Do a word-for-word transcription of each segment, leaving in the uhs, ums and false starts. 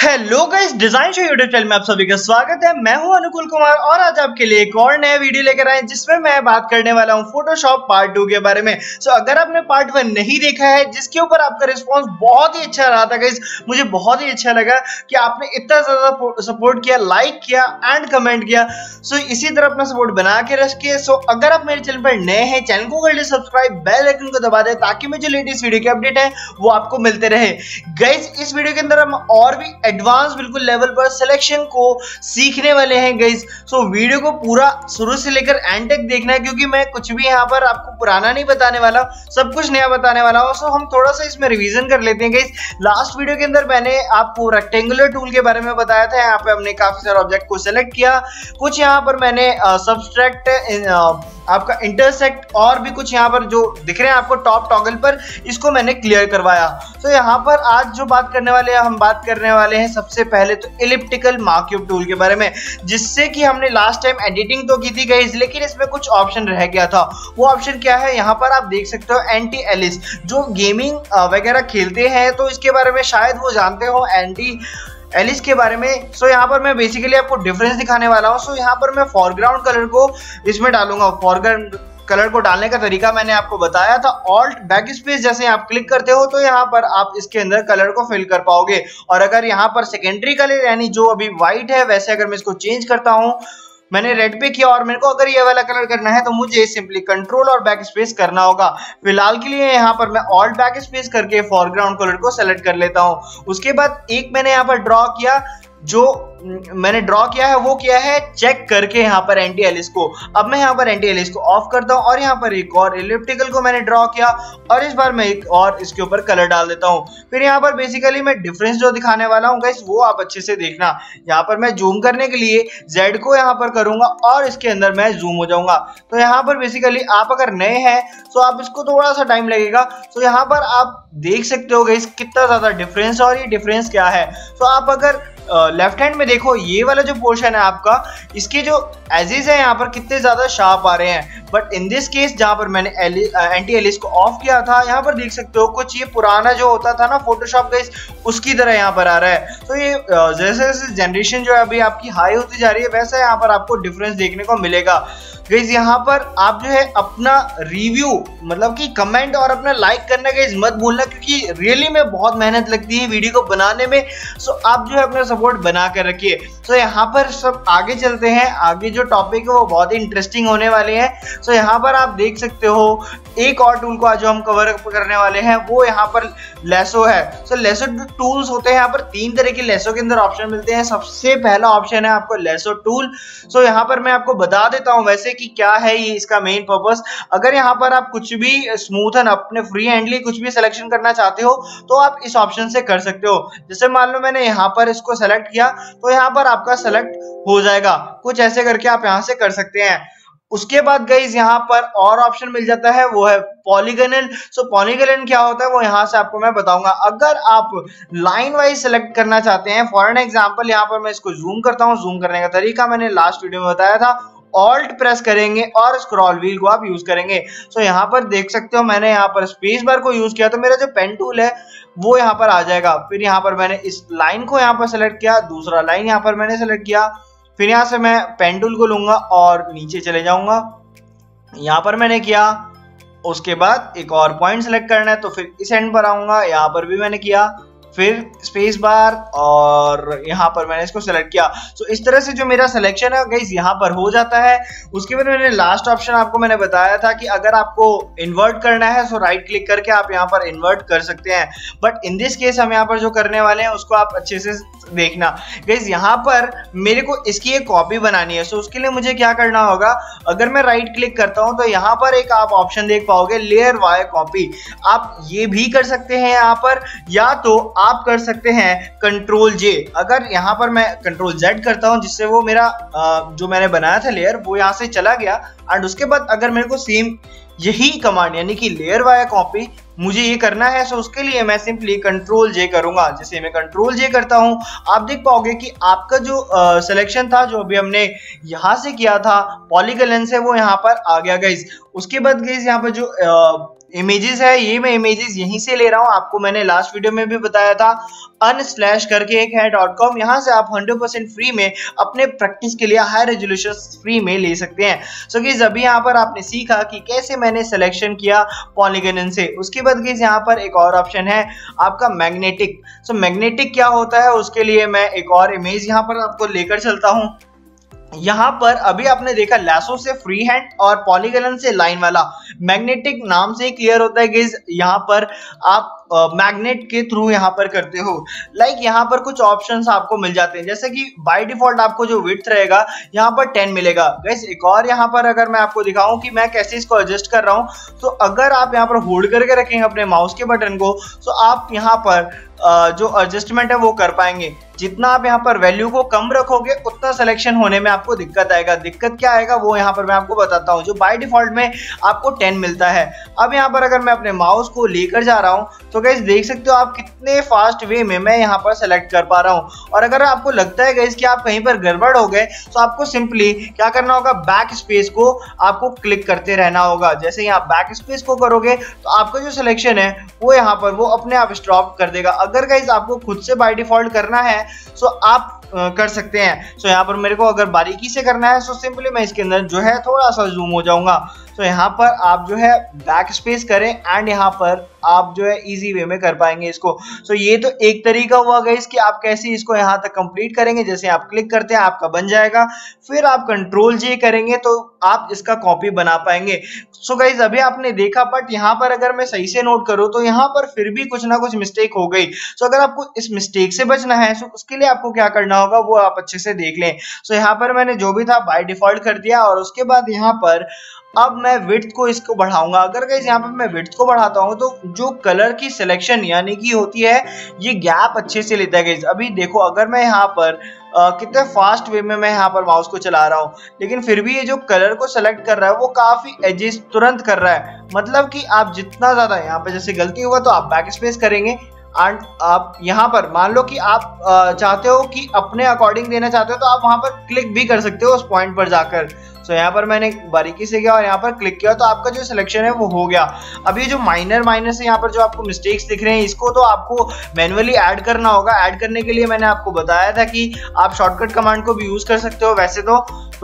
Hello guys, design show YouTube channel में आप सभी का स्वागत है। मैं हूं अनुकूल कुमार और आज आपके लिए एक और नया वीडियो लेकर आए जिसमें मैं बात करने वाला हूं फोटोशॉप पार्ट टू के बारे में। सो अगर आपने पार्ट वन नहीं देखा है, जिसके ऊपर आपका रिस्पांस बहुत ही अच्छा रहा था गाइस, मुझे बहुत ही अच्छा लगा कि आपने इतना ज्यादा सपोर्ट किया, लाइक किया एंड कमेंट किया। सो इसी तरह अपना सपोर्ट बना के रखिए। सो अगर आप मेरे चैनल पर नए हैं, चैनल को कर लीजिए सब्सक्राइब, बेल आइकन को दबा दें ताकि मैं जो लेटेस्ट वीडियो के अपडेट है वो आपको मिलते रहे। गाइस इस वीडियो के अंदर हम और भी एडवांस बिल्कुल लेवल पर सिलेक्शन को सीखने वाले हैं गाइस। सो वीडियो को पूरा शुरू से लेकर एंड तक देखना है, क्योंकि मैं कुछ भी यहाँ पर आपको पुराना नहीं बताने वाला, सब कुछ नया बताने वाला हूँ। सो हम थोड़ा सा इसमें रिवीजन कर लेते हैं गाइस। लास्ट वीडियो के अंदर मैंने आपको रेक्टेंगुलर टूल के बारे में बताया था। यहाँ पे हमने काफी सारे ऑब्जेक्ट को सिलेक्ट किया, कुछ यहाँ पर मैंने सब्सट्रैक्ट, आपका इंटरसेक्ट और भी कुछ यहाँ पर जो दिख रहे हैं आपको टॉप टॉगल पर, इसको मैंने क्लियर करवाया। तो यहाँ पर आज जो बात करने वाले हैं, हम बात करने वाले हैं सबसे पहले तो एलिप्टिकल मार्क्यूब टूल के बारे में, जिससे कि हमने लास्ट टाइम एडिटिंग तो की थी गाइस, लेकिन इसमें कुछ ऑप्शन रह गया था। वो ऑप्शन क्या है, यहाँ पर आप देख सकते हो एंटी-एलिस। जो गेमिंग वगैरह खेलते हैं तो इसके बारे में शायद वो जानते हो, एंटी एलिस के बारे में। सो यहाँ पर मैं बेसिकली आपको डिफरेंस दिखाने वाला हूँ। सो यहाँ पर मैं फॉरग्राउंड कलर को इसमें डालूंगा। फॉरग्राउंड कलर को डालने का तरीका मैंने आपको बताया था। ऑल्ट बैक स्पेस जैसे आप क्लिक करते हो तो यहाँ पर आप इसके अंदर कलर को फिल कर पाओगे। और अगर यहाँ पर सेकेंडरी कलर यानी जो अभी व्हाइट है, वैसे अगर मैं इसको चेंज करता हूँ, मैंने रेड पे किया और मेरे को अगर ये वाला कलर करना है तो मुझे सिंपली कंट्रोल और बैक स्पेस करना होगा। फिलहाल के लिए यहाँ पर मैं ऑल्ट बैक स्पेस करके फॉरग्राउंड कलर को सेलेक्ट कर लेता हूँ। उसके बाद एक मैंने यहाँ पर ड्रॉ किया, जो मैंने ड्रॉ किया है वो किया है चेक करके यहाँ पर एंटी-एलिस को। अब मैं यहाँ पर एंटी-एलिस को ऑफ करता हूँ और यहाँ पर एक और एलिप्टिकल को मैंने ड्रॉ किया और इस बार मैं एक और इसके ऊपर कलर डाल देता हूँ। फिर यहाँ पर बेसिकली मैं डिफरेंस जो दिखाने वाला हूँ गाइस, वो आप अच्छे से देखना। यहाँ पर मैं जूम करने के लिए जेड को यहाँ पर करूंगा और इसके अंदर मैं जूम हो जाऊंगा। तो यहाँ पर बेसिकली आप अगर नए हैं तो आप इसको थोड़ा सा टाइम लगेगा। तो यहाँ पर आप देख सकते हो गाइस कितना ज्यादा डिफरेंस, और ये डिफरेंस क्या है। तो आप अगर लेफ्ट हैंड में देखो, ये वाला जो पोर्शन है आपका, इसके जो एजेस है यहाँ पर कितने ज्यादा शार्प आ रहे हैं। बट इन दिस केस जहाँ पर मैंने एंटी-एलिस को ऑफ किया था, यहाँ पर देख सकते हो कुछ ये पुराना जो होता था ना फोटोशॉप गाइस, उसकी तरह यहाँ पर आ रहा है। तो ये जैसे जैसे जनरेशन जो है अभी आपकी हाई होती जा रही है, वैसा यहाँ पर आपको डिफरेंस देखने को मिलेगा गाइस। यहाँ पर आप जो है अपना रिव्यू मतलब कि कमेंट और अपना लाइक करना गाइस मत भूलना, क्योंकि रियली में बहुत मेहनत लगती है वीडियो को बनाने में। सो आप जो है अपना सपोर्ट बना कर रखिए। सो यहाँ पर सब आगे चलते हैं। आगे जो टॉपिक है वो बहुत ही इंटरेस्टिंग होने वाले हैं। सो यहाँ पर आप देख सकते हो एक और टूल को आज जो हम कवर करने वाले हैं वो यहाँ पर लेसो है। सो लेसो टूल्स होते हैं, यहाँ पर तीन तरह के लेसो के अंदर ऑप्शन मिलते हैं। सबसे पहला ऑप्शन है आपको लेसो टूल। सो यहाँ पर मैं आपको बता देता हूँ वैसे कि क्या है ये, इसका मेन पर्पस। अगर यहाँ पर आप कुछ भी स्मूथन अपने फ्री हैंडली कुछ भी सिलेक्शन करना चाहते हो तो आप इस ऑप्शन से कर सकते हो। जैसे मान लो मैंने यहाँ पर इसको सेलेक्ट किया तो यहाँ पर आपका सेलेक्ट हो जाएगा। कुछ ऐसे करके आप यहाँ से कर सकते हैं। उसके बाद गाइस यहाँ पर और ऑप्शन मिल जाता है, वो है पॉलीगनल। सो पॉलीगनल क्या होता है वो यहाँ से आपको मैं बताऊंगा। अगर आप लाइन वाइज सेलेक्ट करना चाहते हैं, फॉर एन एग्जांपल यहाँ पर मैं इसको जूम करता हूँ। जूम करने का तरीका मैंने लास्ट वीडियो में बताया था। ऑल्ट प्रेस करेंगे और स्क्रॉल व्हील को आप यूज करेंगे। सो यहाँ पर देख सकते हो मैंने यहाँ पर स्पेस बार को यूज किया तो मेरा जो पेन टूल है वो यहाँ पर आ जाएगा। फिर यहाँ पर मैंने इस लाइन को यहाँ पर सेलेक्ट किया, दूसरा लाइन यहाँ पर मैंने सेलेक्ट किया। फिर यहाँ से मैं पेन टूल को लूंगा और नीचे चले जाऊंगा, यहाँ पर मैंने किया। उसके बाद एक और पॉइंट सेलेक्ट करना है तो फिर इस एंड पर आऊंगा, यहाँ पर भी मैंने किया। फिर स्पेस बार और यहाँ पर मैंने इसको सेलेक्ट किया। तो इस तरह से जो मेरा सिलेक्शन है गाइस यहाँ पर हो जाता है। उसके बाद मैंने लास्ट ऑप्शन आपको मैंने बताया था कि अगर आपको इन्वर्ट करना है तो राइट क्लिक करके आप यहाँ पर इन्वर्ट कर सकते हैं। बट इन दिस केस हम यहाँ पर जो करने वाले हैं उसको आप अच्छे से देखना गाइस। यहाँ पर मेरे को इसकी एक कॉपी बनानी है। सो उसके लिए मुझे क्या करना होगा, अगर मैं राइट क्लिक करता हूँ तो यहाँ पर एक आप ऑप्शन देख पाओगे, लेयर वाई कॉपी। आप ये भी कर सकते हैं यहाँ पर, या तो आप कर सकते हैं कंट्रोल जे। अगर यहाँ पर मैं कंट्रोल जेड करता हूँ जिससे वो मेरा जो मैंने बनाया था लेयर वो यहाँ से चला गया। एंड उसके बाद अगर मेरे को सेम यही कमांड यानी कि लेयर वाया कॉपी मुझे ये करना है, सो उसके लिए मैं सिंपली कंट्रोल जे करूंगा। जैसे मैं कंट्रोल जे करता हूं आप देख पाओगे कि आपका जो सिलेक्शन था जो अभी हमने यहां से किया था पॉलीगन से, वो यहाँ पर आ गया गाइस। उसके बाद गाइस यहाँ पर जो इमेजेस है, ये मैं इमेजेस यहीं से ले रहा हूँ। आपको मैंने लास्ट वीडियो में भी बताया था, अनस्लैश करके एक है डॉट कॉम, यहाँ से आप हंड्रेड परसेंट फ्री में अपने प्रैक्टिस के लिए हाई रेजोल्यूशन फ्री में ले सकते हैं। सो गाइस अभी यहाँ पर आपने सीखा कि कैसे मैंने सिलेक्शन किया पॉलीगन से। उसके बाद गाइस यहाँ पर एक और ऑप्शन है आपका मैग्नेटिक। सो मैग्नेटिक क्या होता है, उसके लिए मैं एक और इमेज यहाँ पर आपको लेकर चलता हूँ। यहाँ पर अभी आपने देखा लैसो से फ्री हैंड और पॉलीगन से लाइन वाला, मैग्नेटिक नाम से ही क्लियर होता है गाइस, यहाँ पर आप मैग्नेट uh, के थ्रू यहाँ पर करते हो। लाइक like यहाँ पर कुछ ऑप्शंस आपको मिल जाते हैं, जैसे कि बाय डिफॉल्ट आपको जो विड्थ रहेगा यहाँ पर टेन मिलेगा। गाइस एक और यहाँ पर अगर मैं आपको दिखाऊं कि मैं कैसे इसको एडजस्ट कर रहा हूँ, तो अगर आप यहाँ पर होल्ड करके रखेंगे अपने माउस के बटन को, तो आप यहाँ पर Uh, जो एडजस्टमेंट है वो कर पाएंगे। जितना आप यहाँ पर वैल्यू को कम रखोगे उतना सिलेक्शन होने में आपको दिक्कत आएगा। दिक्कत क्या आएगा वो यहाँ पर मैं आपको बताता हूँ। जो बाय डिफॉल्ट में आपको टेन मिलता है, अब यहाँ पर अगर मैं अपने माउस को लेकर जा रहा हूँ तो गाइस देख सकते हो आप कितने फास्ट वे में मैं यहाँ पर सेलेक्ट कर पा रहा हूँ। और अगर आपको लगता है गाइस कि आप कहीं पर गड़बड़ हो गए, तो आपको सिंपली क्या करना होगा, बैक स्पेस को आपको क्लिक करते रहना होगा। जैसे ही आप बैक स्पेस को करोगे तो आपका जो सिलेक्शन है वो यहाँ पर वो अपने आप स्टॉप कर देगा। अगर गाइस आपको खुद से बाय डिफॉल्ट करना है तो आप आ, कर सकते हैं। सो यहाँ पर मेरे को अगर बारीकी से करना है, सो सिंपली मैं इसके अंदर जो है थोड़ा सा जूम हो जाऊंगा। तो यहाँ पर आप जो है बैक स्पेस करें एंड यहाँ पर आप जो है इजी वे में कर पाएंगे इसको। सो ये तो एक तरीका हुआ गाइस कि आप कैसे इसको यहाँ तक कंप्लीट करेंगे। जैसे आप क्लिक करते हैं आपका बन जाएगा, फिर आप कंट्रोल जे करेंगे तो आप इसका कॉपी बना पाएंगे। सो गाइस अभी आपने देखा, बट यहाँ पर अगर मैं सही से नोट करूँ तो यहाँ पर फिर भी कुछ ना कुछ मिस्टेक हो गई। सो अगर आपको इस मिस्टेक से बचना है तो उसके लिए आपको क्या करना होगा वो आप अच्छे से देख लें। सो यहाँ पर मैंने जो भी था बाय डिफॉल्ट कर दिया, और उसके बाद यहाँ पर अब मैं विड्थ को इसको बढ़ाऊंगा। अगर गाइस यहाँ पर मैं विड्थ को बढ़ाता हूँ तो जो कलर की सिलेक्शन यानी कि होती है ये गैप अच्छे से लेता है गाइस। अभी देखो अगर मैं यहाँ पर Uh, कितने फास्ट वे में मैं यहाँ पर माउस को चला रहा हूँ, लेकिन फिर भी ये जो कलर को सेलेक्ट कर रहा है वो काफी एजेस तुरंत कर रहा है। मतलब कि आप जितना ज्यादा यहाँ पे जैसे गलती हुआ तो आप बैक स्पेस करेंगे एंड आप यहाँ पर मान लो कि आप uh, चाहते हो कि अपने अकॉर्डिंग देना चाहते हो तो आप वहां पर क्लिक भी कर सकते हो उस पॉइंट पर जाकर। सो so, यहाँ पर मैंने बारीकी से किया और यहाँ पर क्लिक किया तो आपका जो सिलेक्शन है वो हो गया। अब ये जो माइनर माइनर से यहाँ पर जो आपको मिस्टेक्स दिख रहे हैं इसको तो आपको मैन्युअली ऐड करना होगा। ऐड करने के लिए मैंने आपको बताया था कि आप शॉर्टकट कमांड को भी यूज कर सकते हो वैसे तो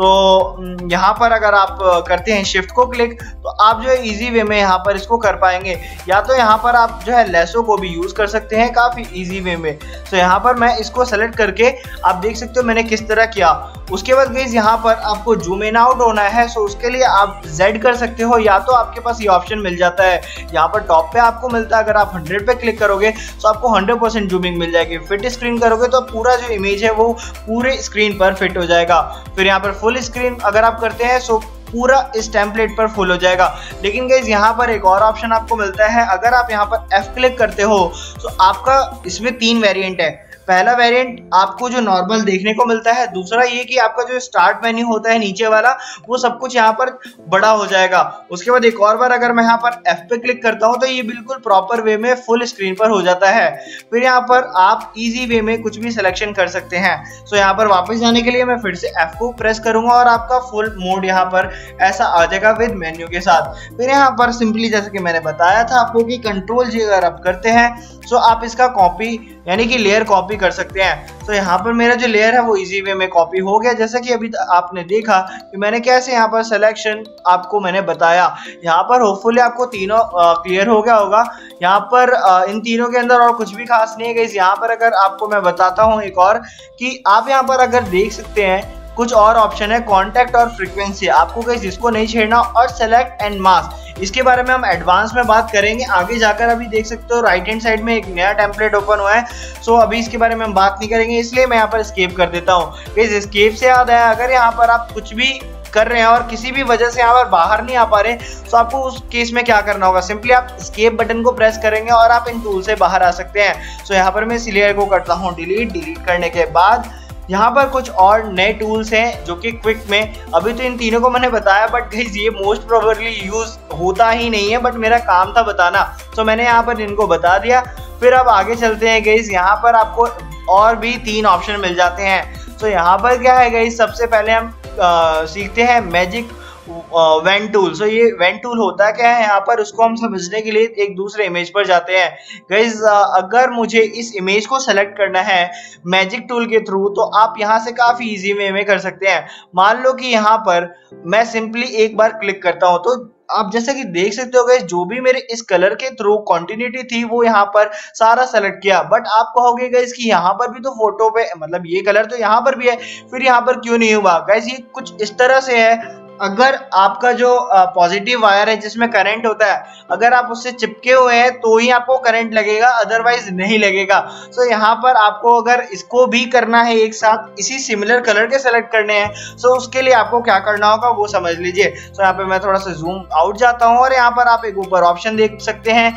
तो यहाँ पर अगर आप करते हैं शिफ्ट को क्लिक तो आप जो है इजी वे में यहाँ पर इसको कर पाएंगे। या तो यहाँ पर आप जो है लेसो को भी यूज कर सकते हैं काफी इजी वे में। तो यहाँ पर मैं इसको सेलेक्ट करके आप देख सकते हो मैंने किस तरह किया। उसके बाद गाइस यहाँ पर आपको जूम इन आउट होना है, सो उसके लिए आप जेड कर सकते हो, या तो आपके पास ये ऑप्शन मिल जाता है यहाँ पर टॉप पे आपको मिलता है। अगर आप हंड्रेड पे क्लिक करोगे तो आपको हंड्रेड परसेंट जूमिंग मिल जाएगी। फिट स्क्रीन करोगे तो पूरा जो इमेज है वो पूरे स्क्रीन पर फिट हो जाएगा। फिर यहाँ पर फुल स्क्रीन अगर आप करते हैं सो पूरा इस टेम्पलेट पर फुल हो जाएगा। लेकिन गाइस यहाँ पर एक और ऑप्शन आपको मिलता है, अगर आप यहाँ पर एफ क्लिक करते हो तो आपका इसमें तीन वेरिएंट है। पहला वेरिएंट आपको जो नॉर्मल देखने को मिलता है, दूसरा ये कि आपका जो स्टार्ट मेन्यू होता है नीचे वाला वो सब कुछ यहाँ पर बड़ा हो जाएगा। उसके बाद एक और बार अगर मैं यहाँ पर एफ पे क्लिक करता हूँ तो ये बिल्कुल प्रॉपर वे में फुल स्क्रीन पर हो जाता है। फिर यहाँ पर आप इजी वे में कुछ भी सिलेक्शन कर सकते हैं। सो यहाँ पर वापस जाने के लिए मैं फिर से एफ को प्रेस करूंगा और आपका फुल मोड यहाँ पर ऐसा आ जाएगा विद मेन्यू के साथ। फिर यहाँ पर सिंपली जैसे कि मैंने बताया था आपको कि कंट्रोल जी अगर आप करते हैं सो आप इसका कॉपी यानी कि लेयर कॉपी कर सकते हैं। तो यहाँ पर मेरा जो लेयर है वो इजी वे में कॉपी हो गया। जैसा कि अभी आपने देखा कि मैंने कैसे यहाँ पर सिलेक्शन आपको मैंने बताया। यहाँ पर होपफुली आपको तीनों क्लियर हो गया होगा। यहाँ पर आ, इन तीनों के अंदर और कुछ भी खास नहीं है गाइस। यहाँ पर अगर आपको मैं बताता हूँ एक और कि आप यहाँ पर अगर देख सकते हैं कुछ और ऑप्शन है, कॉन्टैक्ट और फ्रीक्वेंसी। आपको गाइस इसको नहीं छेड़ना, और सेलेक्ट एंड मास्क इसके बारे में हम एडवांस में बात करेंगे आगे जाकर। अभी देख सकते हो राइट हैंड साइड में एक नया टेम्पलेट ओपन हुआ है, सो अभी इसके बारे में हम बात नहीं करेंगे, इसलिए मैं यहाँ पर एस्केप कर देता हूँ। गाइस एस्केप से याद आया, अगर यहाँ पर आप कुछ भी कर रहे हैं और किसी भी वजह से यहाँ पर बाहर नहीं आ पा रहे तो आपको उस केस में क्या करना होगा, सिंपली आप एस्केप बटन को प्रेस करेंगे और आप इन टूल से बाहर आ सकते हैं। सो यहाँ पर मैं इस लेयर को करता हूँ डिलीट। डिलीट करने के बाद यहाँ पर कुछ और नए टूल्स हैं जो कि क्विक में, अभी तो इन तीनों को मैंने बताया बट गाइस ये मोस्ट प्रोबेबली यूज होता ही नहीं है, बट मेरा काम था बताना तो मैंने यहाँ पर इनको बता दिया। फिर अब आगे चलते हैं गाइस। यहाँ पर आपको और भी तीन ऑप्शन मिल जाते हैं। तो यहाँ पर क्या है गाइस, सबसे पहले हम आ, सीखते हैं मैजिक वेन टूल। सो ये वेन टूल होता क्या है यहाँ पर, उसको हम समझने के लिए एक दूसरे इमेज पर जाते हैं। गाइज अगर मुझे इस इमेज को सेलेक्ट करना है मैजिक टूल के थ्रू, तो आप यहाँ से काफी इजी वे में कर सकते हैं। मान लो कि यहाँ पर मैं सिंपली एक बार क्लिक करता हूँ, तो आप जैसा कि देख सकते हो गाइस, जो भी मेरे इस कलर के थ्रू कंटिन्यूटी थी वो यहाँ पर सारा सेलेक्ट किया। बट आप कहोगे गाइस कि यहाँ पर भी तो फोटो पे मतलब ये कलर तो यहाँ पर भी है, फिर यहाँ पर क्यों नहीं हुआ? गाइस ये कुछ इस तरह से है, अगर आपका जो पॉजिटिव वायर है जिसमें करंट होता है, अगर आप उससे चिपके हुए हैं तो ही आपको करंट लगेगा, अदरवाइज नहीं लगेगा। सो यहाँ पर आपको अगर इसको भी करना है एक साथ, इसी सिमिलर कलर के सेलेक्ट करने हैं, सो उसके लिए आपको क्या करना होगा वो समझ लीजिए। सो यहाँ पे मैं थोड़ा सा जूम आउट जाता हूँ और यहाँ पर आप एक ऊपर ऑप्शन देख सकते हैं,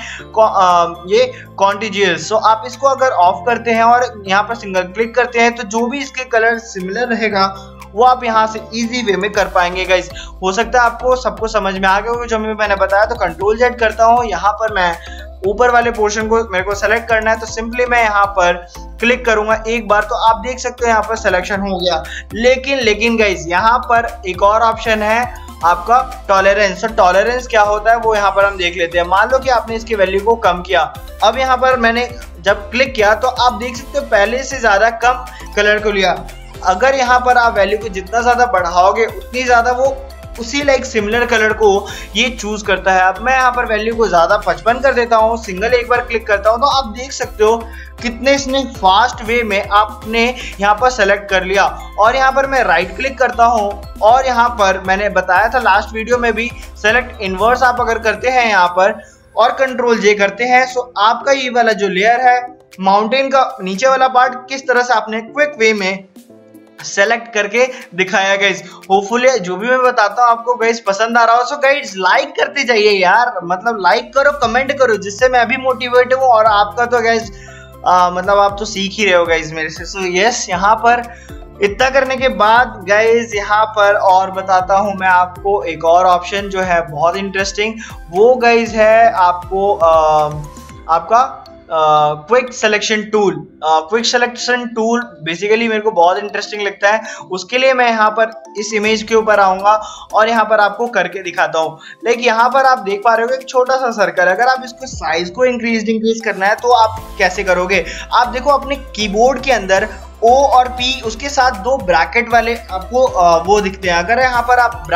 ये कॉन्टिजियस। सो आप इसको अगर ऑफ करते हैं और यहाँ पर सिंगल क्लिक करते हैं, तो जो भी इसके कलर सिमिलर रहेगा वो आप यहाँ से इजी वे में कर पाएंगे। गाइस हो सकता है आपको सबको समझ में आ गया होगा जो मैंने बताया। तो कंट्रोल जेड करता हूँ, यहाँ पर मैं ऊपर वाले पोर्शन को मेरे को सेलेक्ट करना है, तो सिंपली मैं यहाँ पर क्लिक करूंगा एक बार, तो आप देख सकते हो यहाँ पर सिलेक्शन हो गया। लेकिन लेकिन गाइस यहाँ पर एक और ऑप्शन है आपका टॉलरेंस। तो टॉलरेंस क्या होता है वो यहाँ पर हम देख लेते हैं। मान लो कि आपने इसकी वैल्यू को कम किया, अब यहाँ पर मैंने जब क्लिक किया तो आप देख सकते हो पहले से ज्यादा कम कलर को लिया। अगर यहाँ पर आप वैल्यू को जितना ज्यादा बढ़ाओगे उतनी ज्यादा वो उसी लाइक सिमिलर कलर को ये चूज करता है। अब मैं यहाँ पर वैल्यू को ज्यादा पचपन कर देता हूँ, सिंगल एक बार क्लिक करता हूँ, तो आप देख सकते हो कितने इसने फास्ट वे में आपने यहाँ पर सेलेक्ट कर लिया। और यहाँ पर मैं राइट क्लिक करता हूँ और यहाँ पर मैंने बताया था लास्ट वीडियो में भी, सेलेक्ट इनवर्स आप अगर करते हैं यहाँ पर और कंट्रोल जे करते हैं, सो आपका ये वाला जो लेयर है माउंटेन का नीचे वाला पार्ट किस तरह से आपने क्विक वे में सेलेक्ट करके दिखाया। गाइस होपफुली जो भी मैं बताता हूँ आपको गाइस पसंद आ रहा हो। सो गाइस लाइक करते जाइए यार, मतलब लाइक करो, कमेंट करो, जिससे मैं भी मोटिवेट हूँ और आपका तो गाइस मतलब आप तो सीख ही रहे हो गाइस मेरे से। सो यस, यहाँ पर इतना करने के बाद गाइस यहाँ पर और बताता हूँ मैं आपको एक और ऑप्शन जो है बहुत इंटरेस्टिंग, वो गाइस है आपको आ, आपका quick selection tool. Quick selection tool basically मेरे को बहुत इंटरेस्टिंग लगता है। उसके लिए मैं यहाँ पर इस इमेज के ऊपर आऊंगा और यहाँ पर आपको करके दिखाता हूँ। लाइक यहाँ पर आप देख पा रहे हो एक छोटा सा सर्कल, अगर आप इसको साइज को इंक्रीज इंक्रीज करना है तो आप कैसे करोगे? आप देखो अपने कीबोर्ड के अंदर ओ और पी, उसके साथ दो ब्रैकेट वाले आपको वो दिखते हैं। अगर यहाँ पर आप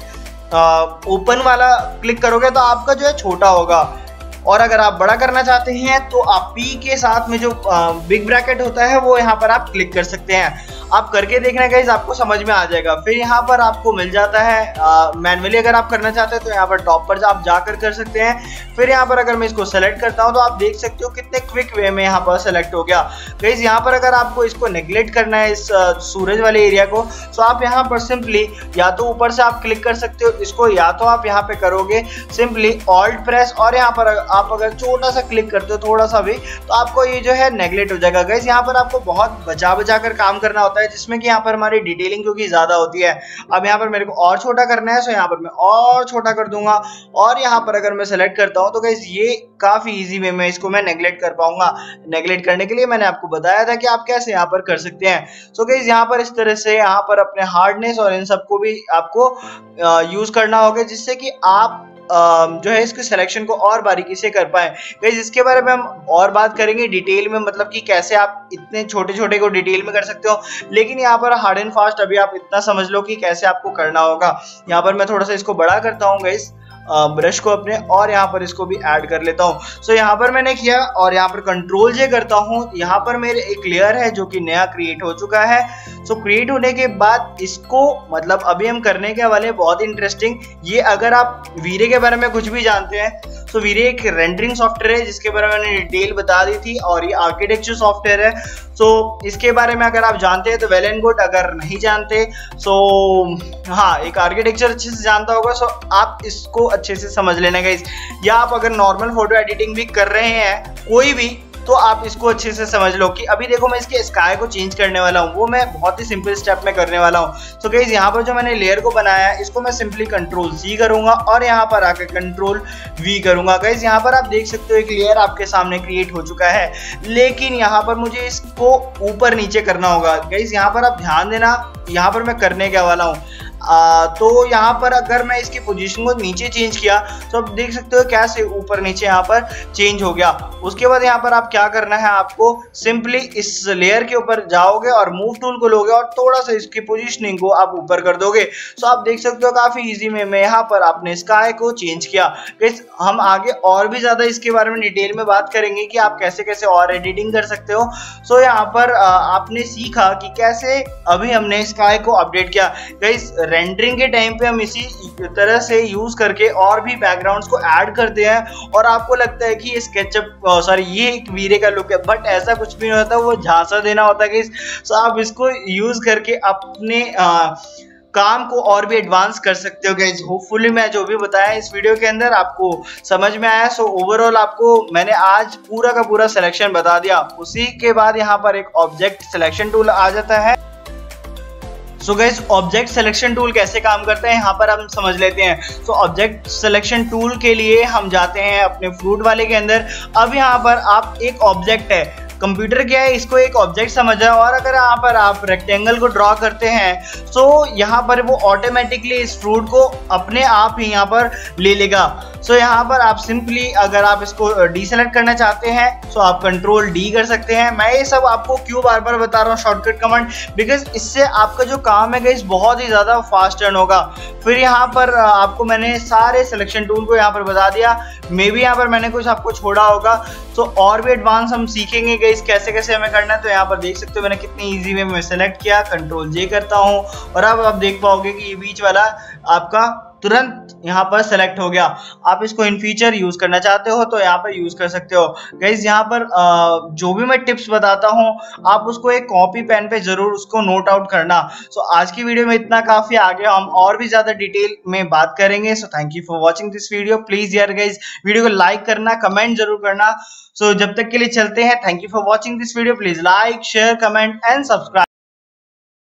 ब्रैकेट ओपन वाला क्लिक करोगे तो आपका जो है छोटा होगा, और अगर आप बड़ा करना चाहते हैं तो आप P के साथ में जो बिग ब्रैकेट होता है वो यहाँ पर आप क्लिक कर सकते हैं। आप करके देखना गाइस, आपको समझ में आ जाएगा। फिर यहाँ पर आपको मिल जाता है मैन्युअली अगर आप करना चाहते हैं तो यहाँ पर टॉप पर आप जाकर कर सकते हैं। फिर यहाँ पर अगर मैं इसको सेलेक्ट करता हूँ तो आप देख सकते हो कितने क्विक वे में यहाँ पर सेलेक्ट हो गया। गाइस यहाँ पर अगर आपको इसको नेग्लेक्ट करना है इस सूरज वाले एरिया को, तो आप यहाँ पर सिंपली या तो ऊपर से आप क्लिक कर सकते हो इसको, या तो आप यहाँ पे करोगे सिंपली ऑल्ट प्रेस और यहाँ पर आप अगर छोटा सा क्लिक करते हो थोड़ा सा भी, तो आपको ये जो है नेग्लेक्ट हो जाएगा। गाइस यहाँ पर आपको बहुत बचा बचा कर काम करना होता है, जिसमें कि यहाँ पर हमारी डिटेलिंग क्योंकि ज्यादा होती है। अब यहाँ पर मेरे को और छोटा करना है, सो यहाँ पर मैं और छोटा कर दूंगा और यहाँ पर अगर मैं सेलेक्ट करता हूँ तो गाइस ये काफी इजी वे में इसको मैं नेग्लेक्ट कर पाऊंगा। नेग्लेक्ट करने के लिए मैंने आपको बताया था कि आप कैसे यहाँ पर कर सकते हैं। सो गाइस यहाँ पर इस तरह से यहाँ पर अपने हार्डनेस और इन सबको भी आपको यूज करना होगा, जिससे कि आप जो है इसके सिलेक्शन को और बारीकी से कर पाए। गाइस इसके बारे में हम और बात करेंगे डिटेल में, मतलब कि कैसे आप इतने छोटे छोटे को डिटेल में कर सकते हो। लेकिन यहाँ पर हार्ड एंड फास्ट अभी आप इतना समझ लो कि कैसे आपको करना होगा। यहाँ पर मैं थोड़ा सा इसको बड़ा करता हूँ गाइस ब्रश को अपने, और यहाँ पर इसको भी ऐड कर लेता हूँ। सो यहाँ पर मैंने किया और यहाँ पर कंट्रोल जे करता हूँ। यहाँ पर मेरे एक लेयर है जो कि नया क्रिएट हो चुका है। सो क्रिएट होने के बाद इसको मतलब अभी हम करने के वाले बहुत इंटरेस्टिंग, ये अगर आप वीरे के बारे में कुछ भी जानते हैं तो वीरे एक रेंडरिंग सॉफ्टवेयर है जिसके बारे में मैंने डिटेल बता दी थी, और ये आर्किटेक्चर सॉफ्टवेयर है। सो इसके बारे में अगर आप जानते हैं तो वेल एंड गुड, अगर नहीं जानते सो हाँ एक आर्किटेक्चर अच्छे से जानता होगा सो आप इसको अच्छे से समझ लेना गाइस। या आप अगर नॉर्मल फोटो एडिटिंग भी कर रहे हैं कोई भी, तो आप इसको अच्छे से समझ लो कि अभी देखो मैं इसके स्काई को चेंज करने वाला हूँ, वो मैं बहुत ही सिंपल स्टेप में करने वाला हूँ। सो गाइस यहाँ पर जो मैंने लेयर को बनाया है इसको मैं सिंपली कंट्रोल सी करूंगा और यहाँ पर आकर कंट्रोल वी करूंगा। गाइस यहाँ पर आप देख सकते हो एक लेयर आपके सामने क्रिएट हो चुका है, लेकिन यहाँ पर मुझे इसको ऊपर नीचे करना होगा। गाइस यहाँ पर आप ध्यान देना, यहाँ पर मैं करने क्या वाला हूँ, आ, तो यहाँ पर अगर मैं इसकी पोजीशन को नीचे चेंज किया तो आप देख सकते हो कैसे ऊपर नीचे यहाँ पर चेंज हो गया। उसके बाद यहाँ पर आप क्या करना है, आपको सिंपली इस लेयर के ऊपर जाओगे और मूव टूल को लोगे और थोड़ा सा इसकी पोजीशनिंग को आप ऊपर कर दोगे। सो आप देख सकते हो काफी इजी में मैं यहाँ पर आपने स्काई को चेंज किया। गाइस हम आगे और भी ज्यादा इसके बारे में डिटेल में बात करेंगे कि आप कैसे कैसे और एडिटिंग कर सकते हो। सो यहाँ पर आपने सीखा कि कैसे अभी हमने स्काई को अपडेट किया। गाइस रेंडरिंग के टाइम पे हम इसी तरह से यूज करके और भी बैकग्राउंड्स को ऐड करते हैं और आपको लगता है कि ये स्केचअप सॉरी ये एक वीरे का लुक है, बट ऐसा कुछ भी नहीं होता, वो झांसा देना होता है। सो आप इसको यूज करके अपने आ, काम को और भी एडवांस कर सकते हो गाइस। होपफुली मैं जो भी बताया इस वीडियो के अंदर आपको समझ में आया। सो ओवरऑल आपको मैंने आज पूरा का पूरा सिलेक्शन बता दिया। उसी के बाद यहाँ पर एक ऑब्जेक्ट सिलेक्शन टूल आ जाता है। So guys object selection tool कैसे काम करते हैं यहाँ पर हम समझ लेते हैं। सो ऑब्जेक्ट सिलेक्शन टूल के लिए हम जाते हैं अपने फ्रूट वाले के अंदर। अब यहाँ पर आप एक ऑब्जेक्ट है, कंप्यूटर क्या है इसको एक ऑब्जेक्ट समझा, और अगर यहाँ पर आप रेक्टेंगल को ड्रॉ करते हैं तो यहाँ पर वो ऑटोमेटिकली इस फ्रूट को अपने आप ही यहाँ पर ले लेगा। सो यहाँ पर आप सिंपली अगर आप इसको डीसेलेक्ट करना चाहते हैं तो आप कंट्रोल डी कर सकते हैं। मैं ये सब आपको क्यों बार बार बता रहा हूँ शॉर्टकट कमांड, बिकॉज इससे आपका जो काम है गाइस बहुत ही ज्यादा फास्ट टर्न होगा। फिर यहाँ पर आपको मैंने सारे सिलेक्शन टूल को यहाँ पर बता दिया, मे बी यहाँ पर मैंने कुछ आपको छोड़ा होगा। तो और भी एडवांस हम सीखेंगे गाइस कैसे कैसे हमें करना है। तो यहाँ पर देख सकते हो मैंने कितनी इजी में मैं सेलेक्ट किया, कंट्रोल जे करता हूँ और अब आप देख पाओगे कि ये बीच वाला आपका तुरंत यहाँ पर सेलेक्ट हो गया। आप इसको इन फ्यूचर यूज करना चाहते हो तो यहाँ पर यूज कर सकते हो। गाइस यहाँ पर जो भी मैं टिप्स बताता हूँ आप उसको एक कॉपी पेन पे जरूर उसको नोट आउट करना। सो आज की वीडियो में इतना काफी, आगे हम और भी ज्यादा डिटेल में बात करेंगे। So thank you for watching this video. Please यार गाइस वीडियो को लाइक करना, कमेंट जरूर करना। सो जब तक के लिए चलते हैं, thank you for watching this video. Please like share comment and subscribe.